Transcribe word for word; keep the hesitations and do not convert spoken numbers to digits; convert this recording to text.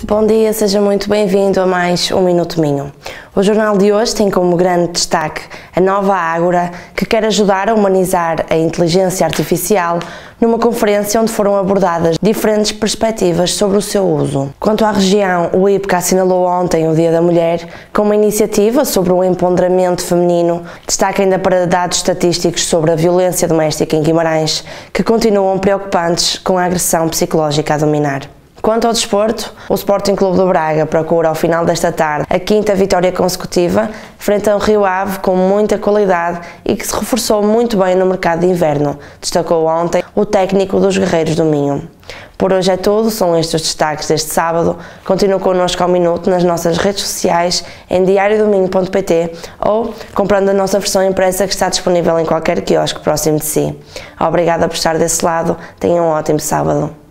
Bom dia, seja muito bem-vindo a mais um Minuto Minho. O jornal de hoje tem como grande destaque a nova Ágora, que quer ajudar a humanizar a inteligência artificial numa conferência onde foram abordadas diferentes perspectivas sobre o seu uso. Quanto à região, o I P C A assinalou ontem o Dia da Mulher com uma iniciativa sobre o empoderamento feminino. Destaque ainda para dados estatísticos sobre a violência doméstica em Guimarães, que continuam preocupantes com a agressão psicológica a dominar. Quanto ao desporto, o Sporting Clube do Braga procura ao final desta tarde a quinta vitória consecutiva frente a um Rio Ave com muita qualidade e que se reforçou muito bem no mercado de inverno, destacou ontem o técnico dos Guerreiros do Minho. Por hoje é tudo, são estes os destaques deste sábado. Continue connosco ao minuto nas nossas redes sociais, em diário do minho ponto pt ou comprando a nossa versão impressa que está disponível em qualquer quiosque próximo de si. Obrigada por estar desse lado, tenham um ótimo sábado.